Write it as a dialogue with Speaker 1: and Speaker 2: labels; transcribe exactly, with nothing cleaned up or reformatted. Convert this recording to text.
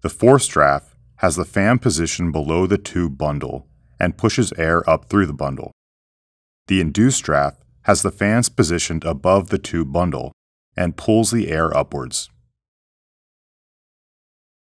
Speaker 1: The forced draft has the fan positioned below the tube bundle and pushes air up through the bundle. The induced draft has the fans positioned above the tube bundle and pulls the air upwards.